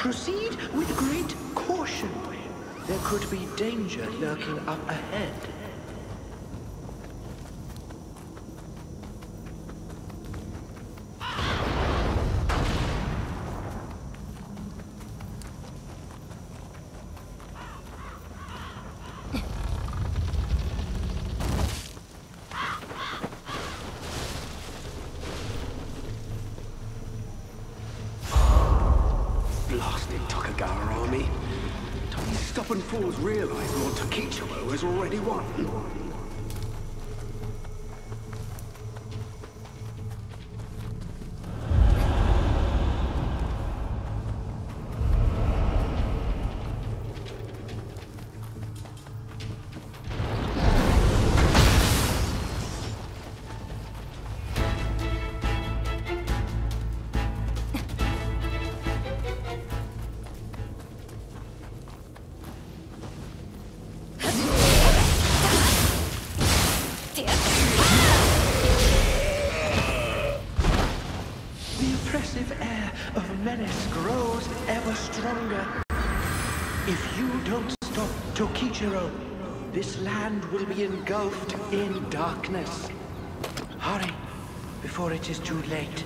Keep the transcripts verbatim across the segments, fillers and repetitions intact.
Proceed with great caution. There could be danger lurking up ahead. Blasted Tokugawa army. These stubborn fools realize Lord Tokichiro has already won. Menace grows ever stronger. If you don't stop Tokichiro, this land will be engulfed in darkness. Hurry, before it is too late.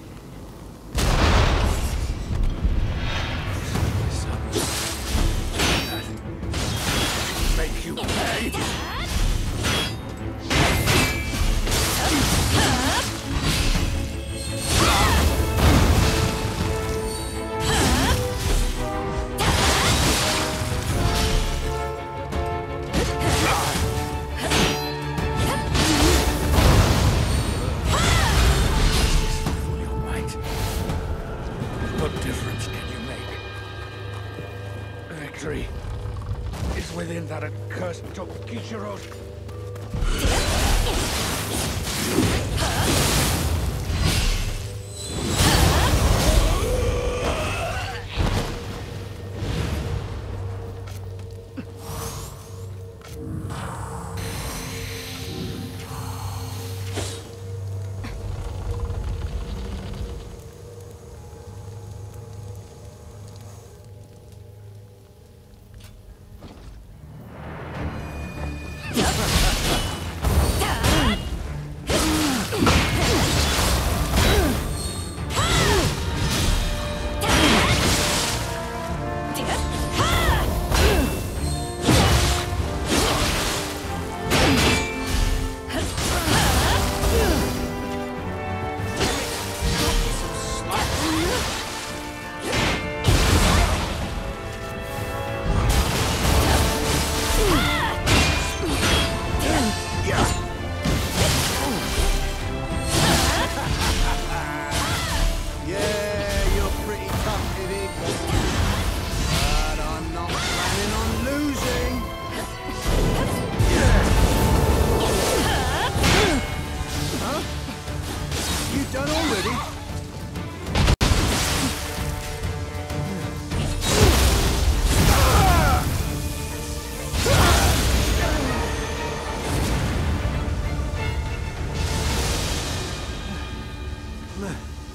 Make you pay! What difference can you make? Victory is within that accursed Tokichiro's.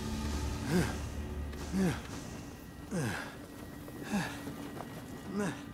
Meh.